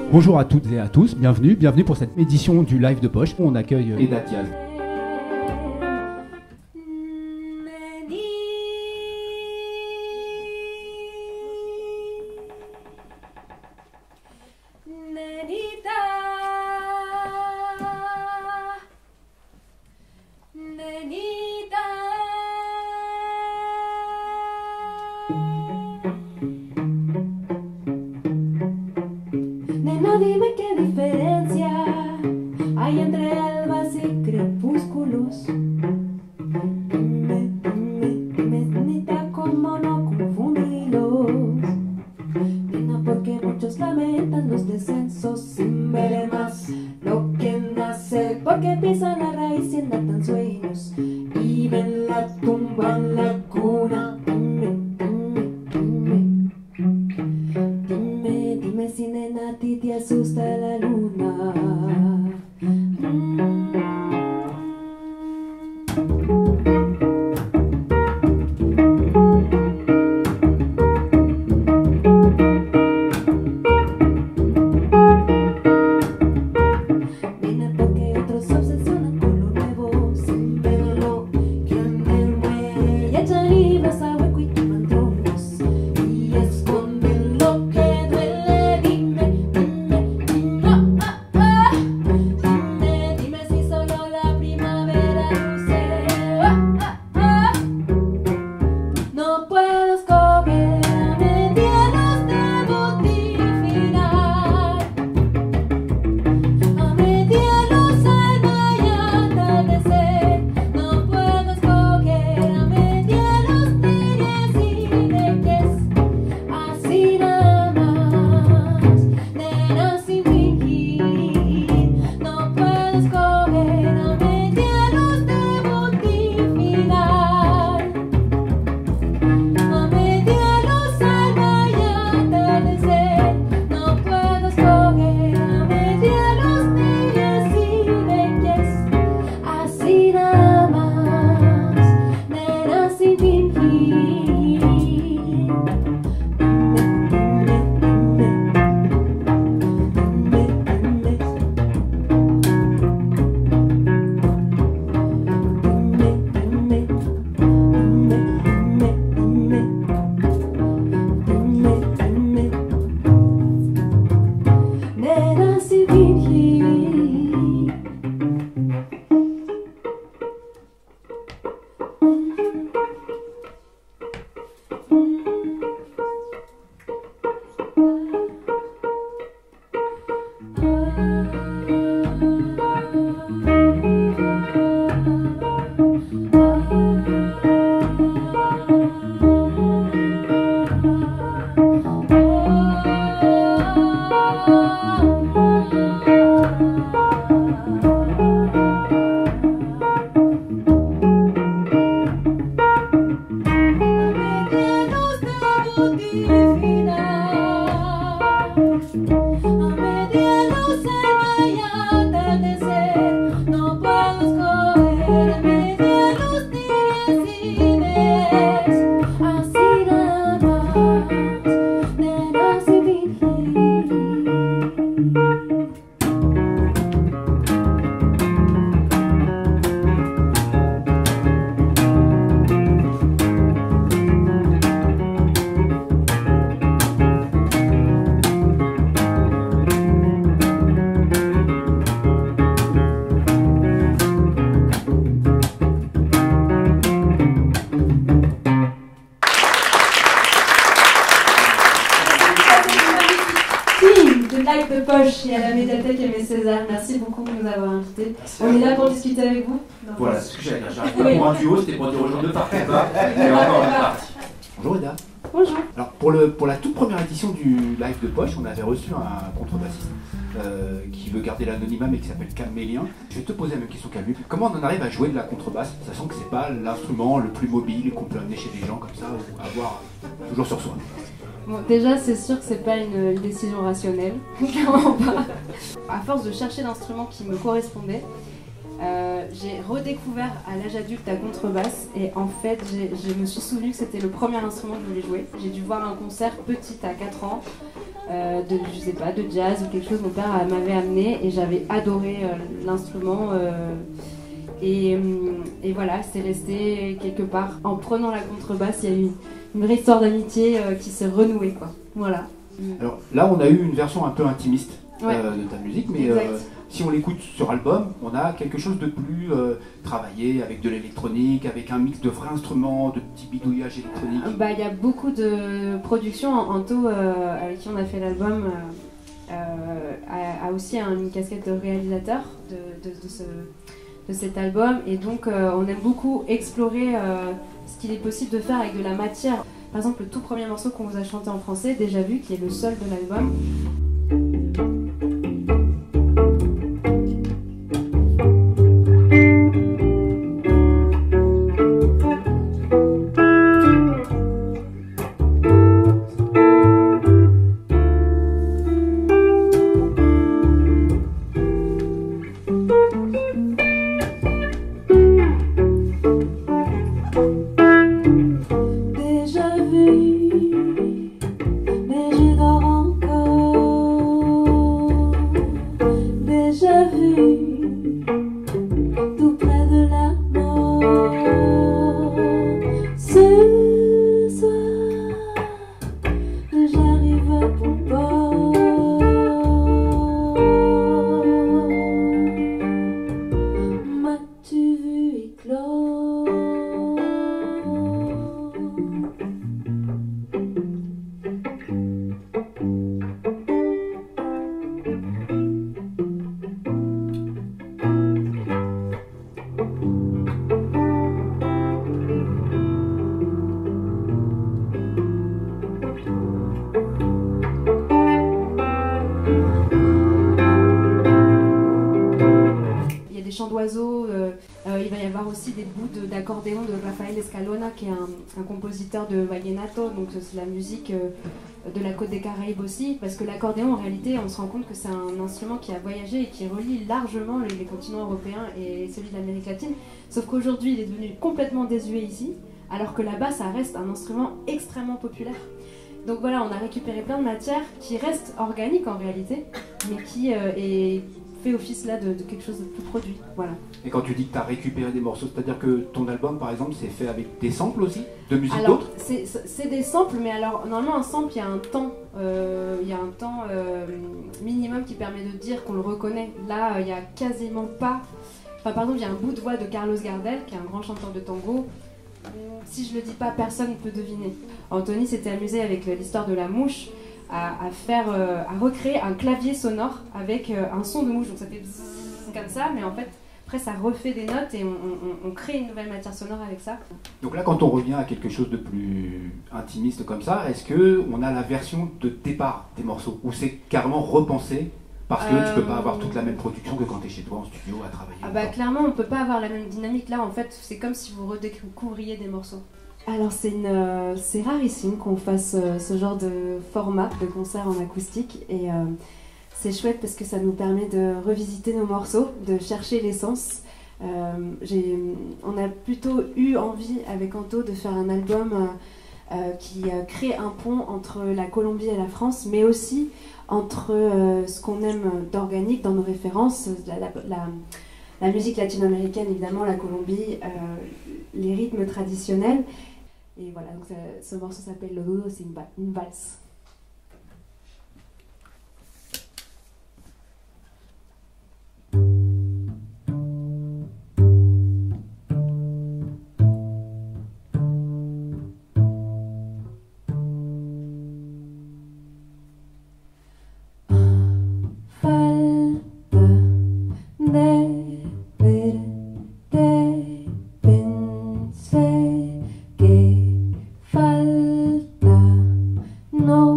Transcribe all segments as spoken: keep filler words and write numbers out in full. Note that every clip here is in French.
Bonjour à toutes et à tous, bienvenue, bienvenue pour cette édition du Live de Poche où on accueille Eda Diaz. Nena, dime qué diferencia hay entre albas y crepúsculos. Dime, dime, dime, neta, cómo no confundirlos. Nena, porque muchos lamentan los descensos sin ver más lo que nace, porque pisan la raíz y enlatan sueños y ven la tumba en la cuna. Si nena a ti te asusta la luna. Mm. Nena, porque otros se obsesionan con lo nuevo sin ver lo que en el muelle echan libros a hueco y toman troncos y esconden lo que Live de Poche et à la médiathèque Aimé Césaire. Merci beaucoup de nous avoir invités. On est là pour discuter avec vous. Voilà, c'est ce que j'allais dire. J'arrive pas pour un duo, c'était pour dire aux gens de partir pas. Et encore une partie. Bonjour Eda. Bonjour. Alors pour, le, pour la toute première édition du Live de Poche, on avait reçu un contrebassiste euh, qui veut garder l'anonymat mais qui s'appelle Camélien. Je vais te poser la même question qu'à lui. Comment on en arrive à jouer de la contrebasse, sachant que c'est pas l'instrument le plus mobile qu'on peut amener chez des gens comme ça ou avoir toujours sur soi? Bon, déjà, c'est sûr que c'est pas une, une décision rationnelle, clairement pas. À force de chercher l'instrument qui me correspondait, euh, j'ai redécouvert à l'âge adulte la contrebasse et en fait, je me suis souvenu que c'était le premier instrument que je voulais jouer. J'ai dû voir un concert petite à quatre ans euh, de, je sais pas, de jazz ou quelque chose. Mon père euh, m'avait amené et j'avais adoré euh, l'instrument. Euh, et, et voilà, c'est resté quelque part. En prenant la contrebasse, il y a eu une, une vraie histoire d'amitié euh, qui s'est renouée, quoi. Voilà. Alors là, on a eu une version un peu intimiste Ouais. euh, de ta musique, mais Exact. euh, si on l'écoute sur album, on a quelque chose de plus euh, travaillé, avec de l'électronique, avec un mix de vrais instruments, de petits bidouillages électroniques. Bah, il y a beaucoup de productions. Anto, euh, avec qui on a fait l'album, euh, euh, a, a aussi un- une casquette de réalisateur de, de, de, ce, de cet album. Et donc, euh, on aime beaucoup explorer euh, ce qu'il est possible de faire avec de la matière. Par exemple, le tout premier morceau qu'on vous a chanté en français, Déjà Vu, qui est le seul de l'album. Déjà vu, mais je dors encore. Déjà vu, tout près de la mort. Ce soir, j'arrive à bon port. M'as-tu vu éclore? Il y a des chants d'oiseaux, euh, euh, il va y avoir aussi des bouts de- d'accordéon de Rafael Escalona, qui est un, un compositeur de vallenato, donc c'est la musique euh, de la côte des Caraïbes aussi, parce que l'accordéon, en réalité, on se rend compte que c'est un instrument qui a voyagé et qui relie largement les, les continents européens et celui de l'Amérique latine, sauf qu'aujourd'hui, il est devenu complètement désuet ici, alors que là-bas, ça reste un instrument extrêmement populaire. Donc voilà, on a récupéré plein de matières qui restent organiques en réalité, mais qui euh, est fait office là de, de quelque chose de plus produit. Voilà. Et quand tu dis que tu as récupéré des morceaux, c'est-à-dire que ton album, par exemple, c'est fait avec des samples aussi, de musique Alors, d'autres? c'est c'est des samples, mais alors normalement un sample, il y a un temps, euh, il y a un temps euh, minimum qui permet de dire qu'on le reconnaît. Là, euh, il y a quasiment pas. Enfin, par exemple, il y a un bout de voix de Carlos Gardel, qui est un grand chanteur de tango. Si je le dis pas, personne ne peut deviner. Anthony s'était amusé avec l'histoire de la mouche à, à faire, euh, à recréer un clavier sonore avec euh, un son de mouche. Donc ça fait bzzz comme ça, mais en fait après ça refait des notes et on, on- on crée une nouvelle matière sonore avec ça. Donc là, quand on revient à quelque chose de plus intimiste comme ça, est-ce que on a la version de départ des morceaux, ou c'est carrément repensé parce que tu peux pas avoir toute la même production que quand tu es chez toi en studio à travailler? Ah bah clairement on peut pas avoir la même dynamique là, en fait c'est comme si vous redécouvriez des morceaux. Alors c'est une, euh, c'est rarissime qu'on fasse euh, ce genre de format de concert en acoustique et euh, c'est chouette parce que ça nous permet de revisiter nos morceaux, de chercher l'essence. Euh, j'ai- on a plutôt eu envie avec Anto de faire un album euh, euh, qui euh, crée un pont entre la Colombie et la France, mais aussi entre euh, ce qu'on aime d'organique dans nos références, la, la, la, la musique latino-américaine évidemment, la Colombie, euh, les rythmes traditionnels. Et voilà, donc ça- ce morceau s'appelle Lo Dudo, c'est une, va- une valse. Falta de verte, pensé que falta no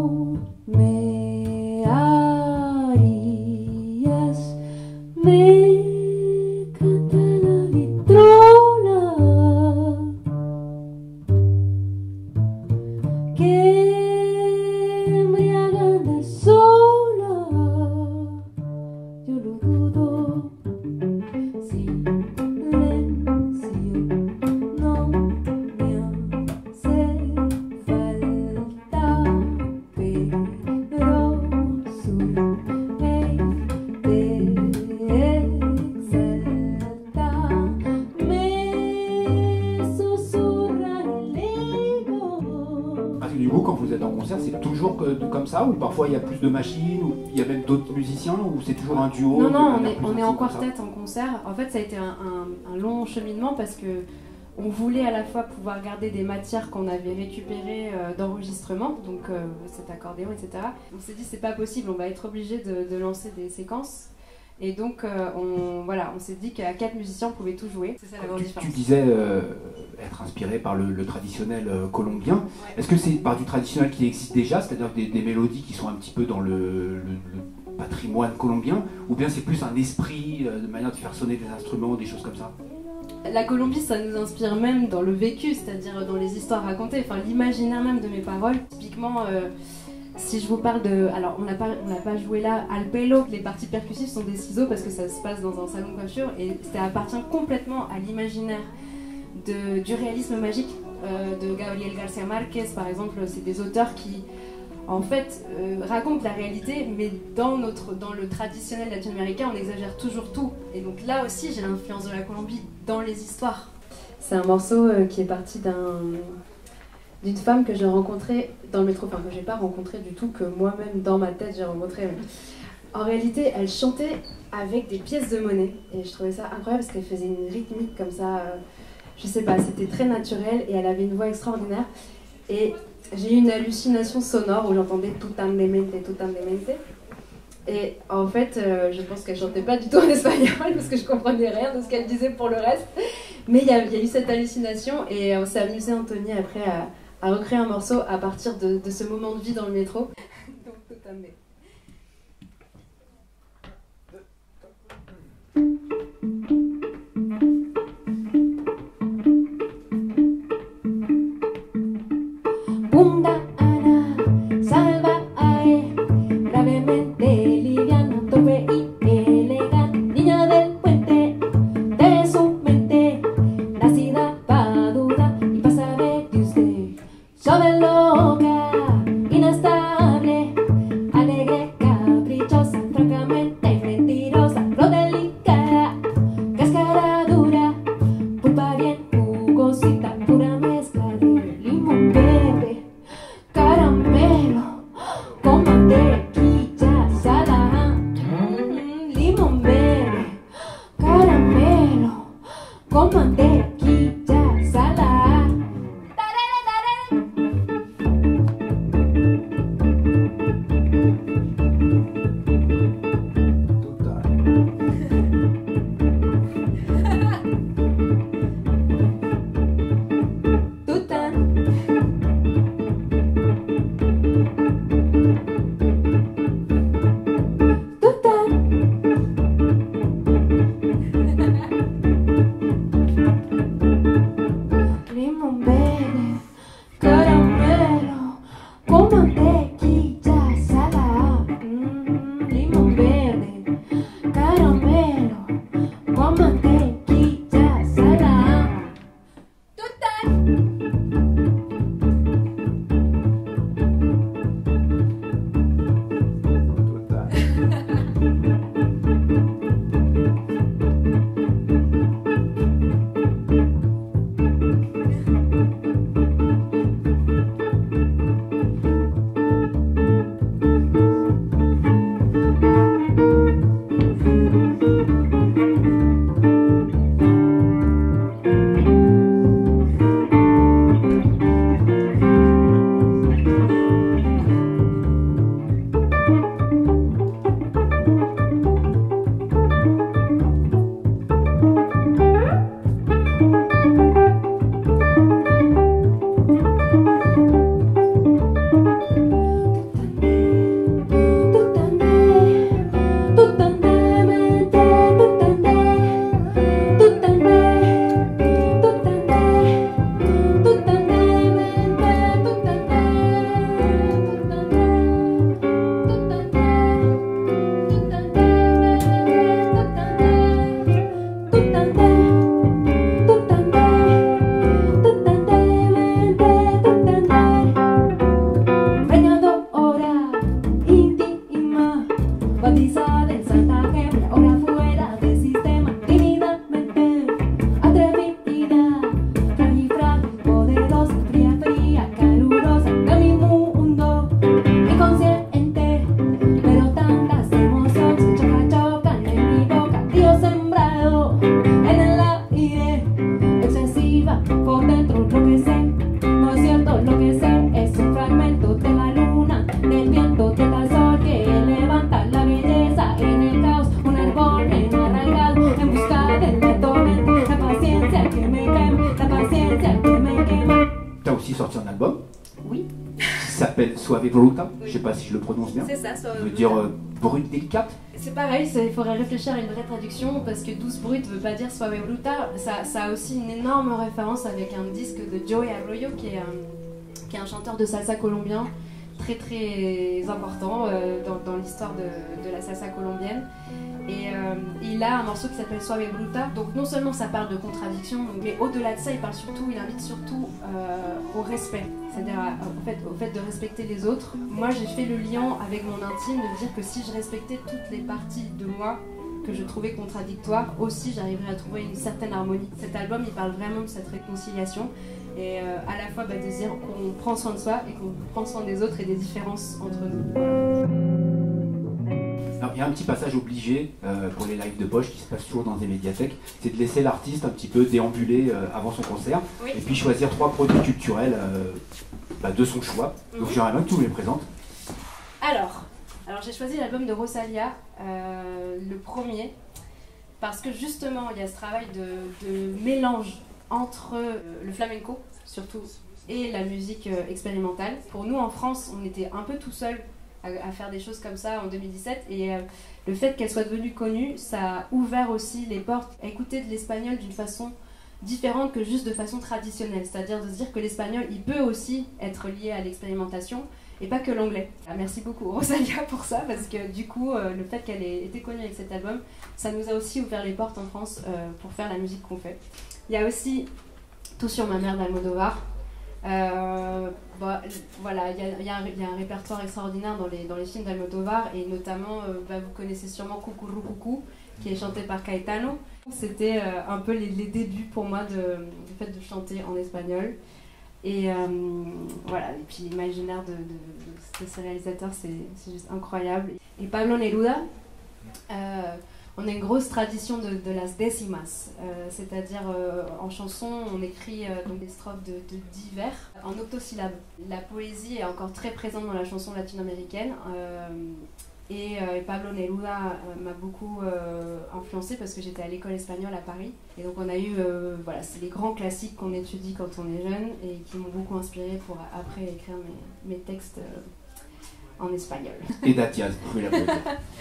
Du coup, quand vous êtes en concert, c'est toujours que- comme ça, ou parfois il y a plus de machines, ou il y a même d'autres musiciens, ou c'est toujours un duo? Non, de non, on manière est, plus on est intime en comme ça quartet en concert. En fait, ça a été un, un- un long cheminement parce que on voulait à la fois pouvoir garder des matières qu'on avait récupérées euh, d'enregistrement, donc euh, cet accordéon, et cetera. On s'est dit c'est pas possible, on va être obligé de, de lancer des séquences. Et donc, euh, on, voilà, on s'est dit qu'à quatre musiciens, on pouvait tout jouer. C'est ça la grande Tu, différence. tu disais euh, être inspiré par le, le traditionnel euh, colombien. Ouais. Est-ce que c'est par du traditionnel qui existe déjà, c'est-à-dire des, des mélodies qui sont un petit peu dans le, le- le patrimoine colombien, ou bien c'est plus un esprit euh, de manière de faire sonner des instruments, des choses comme ça? La Colombie, ça nous inspire même dans le vécu, c'est-à-dire dans les histoires racontées, enfin l'imaginaire même de mes paroles. Typiquement, euh, si je vous parle de... Alors, on n'a pas, on n'a pas joué là al pelo, les parties percussives sont des ciseaux parce que ça se passe dans un salon de coiffure et ça appartient complètement à l'imaginaire de- du réalisme magique euh, de Gabriel García Márquez, par exemple. C'est des auteurs qui, en fait, euh, racontent la réalité, mais dans, notre, dans le traditionnel latino-américain, on exagère toujours tout. Et donc là aussi, j'ai l'influence de la Colombie dans les histoires. C'est un morceau euh, qui est parti d'un... d'une femme que j'ai rencontrée dans le métro, enfin que j'ai pas rencontrée du tout, que moi-même dans ma tête j'ai rencontrée. En réalité, elle chantait avec des pièces de monnaie et je trouvais ça incroyable parce qu'elle faisait une rythmique comme ça, euh, je sais pas, c'était très naturel et elle avait une voix extraordinaire. Et j'ai eu une hallucination sonore où j'entendais tout en demente, tout en demente. Et en fait, euh, je pense qu'elle chantait pas du tout en espagnol parce que je comprenais rien de ce qu'elle disait pour le reste. Mais il y, a- il y a eu cette hallucination et on s'est amusé, Anthony, après à, à recréer un morceau à partir de, de ce moment de vie dans le métro. Donc, tout à fait. Bunda Ana, salva ae, gravemente liviana, torpe y elegante, niña del puente, de su mente, nacida pa' duda y pa' saber que usted, joven loca, inestable, ale bautizada en Santa Gema, ahora fuera del sistema, tímidamente atrevida, frágil, frágil, poderosa, fría, fría, calurosa, de mi mundo inconsciente, pero tantas emociones chocan, chocan en mi boca, Dios sembrado en el aire, excesiva por dentro, lo que sé, no es cierto, lo que sé es un fragmento de la luna, del viento, del sol que levanta la belleza en el caos, un árbol enarraigado en busca de la tormenta, la paciencia que me quema, la paciencia que me quema. T'as aussi sorti un album Oui, qui s'appelle Suave Bruta, je sais pas si je le prononce bien. c'est ça, Ça veut dire euh, brute délicate. C'est pareil, il faudrait réfléchir à une vraie traduction parce que douce brute veut pas dire suave bruta. Ça, ça a aussi une énorme référence avec un disque de Joey Arroyo qui est un, qui est un chanteur de salsa colombien très très important euh, dans, dans l'histoire de, de la salsa colombienne. Et euh, il a un morceau qui s'appelle Suave Bruta. Donc non seulement ça parle de contradiction, mais au-delà de ça, il parle surtout, il invite surtout euh, au respect. C'est-à-dire au fait, au fait de respecter les autres. Moi j'ai fait le lien avec mon intime de dire que si je respectais toutes les parties de moi que je trouvais contradictoires, aussi j'arriverais à trouver une certaine harmonie. Cet album il parle vraiment de cette réconciliation et euh, à la fois bah, de dire qu'on prend soin de soi et qu'on prend soin des autres et des différences entre nous. Alors, il y a un petit passage obligé euh, pour les lives de poche qui se passe toujours dans des médiathèques, c'est de laisser l'artiste un petit peu déambuler euh, avant son concert, Oui. et puis choisir trois produits culturels euh, bah, de son choix. Donc Mhm. j'aimerais bien que tu me les présentes. Alors, alors j'ai choisi l'album de Rosalia, euh, le premier, parce que justement il y a ce travail de, de mélange entre euh, le flamenco, surtout, et la musique euh, expérimentale. Pour nous en France, on était un peu tout seul à, à faire des choses comme ça en deux mille dix-sept, et euh, le fait qu'elle soit devenue connue, ça a ouvert aussi les portes à écouter de l'espagnol d'une façon différente que juste de façon traditionnelle, c'est-à-dire de se dire que l'espagnol, il peut aussi être lié à l'expérimentation, et pas que l'anglais. Ah, merci beaucoup Rosalia pour ça, parce que du coup, euh, le fait qu'elle ait été connue avec cet album, ça nous a aussi ouvert les portes en France euh, pour faire la musique qu'on fait. Il y a aussi Tout sur ma mère d'Almodovar. Euh, bah, voilà, il y, a, il, y a un, il y a un répertoire extraordinaire dans les, dans les films d'Almodovar, et notamment, euh, bah, vous connaissez sûrement Cucurru Cucú, qui est chanté par Caetano. C'était euh, un peu les, les débuts pour moi de, du fait de chanter en espagnol. Et euh, voilà, et puis l'imaginaire de, de, de, de ces réalisateurs, c'est juste incroyable. Et Pablo Neruda, euh, on a une grosse tradition de, de las décimas, euh, c'est-à-dire euh, en chanson, on écrit euh, donc des strophes de, de dix vers en octosyllabes. La poésie est encore très présente dans la chanson latino-américaine. Euh, Et, euh, et Pablo Neruda euh, m'a beaucoup euh, influencée parce que j'étais à l'école espagnole à Paris. Et donc on a eu, euh, voilà, c'est les grands classiques qu'on étudie quand on est jeune et qui m'ont beaucoup inspirée pour après écrire mes, mes textes euh, en espagnol. Et Datiaz, vous pouvez l'applaudir.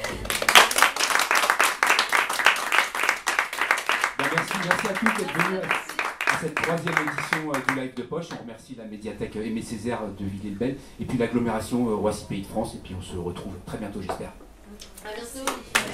Ben, merci, merci à tous d'être venus à cette troisième édition euh, du Live de Poche. On remercie la médiathèque Aimé Césaire de Villiers-le-Bel et puis l'agglomération euh, Roissy Pays de France. Et puis on se retrouve très bientôt, j'espère. À bientôt.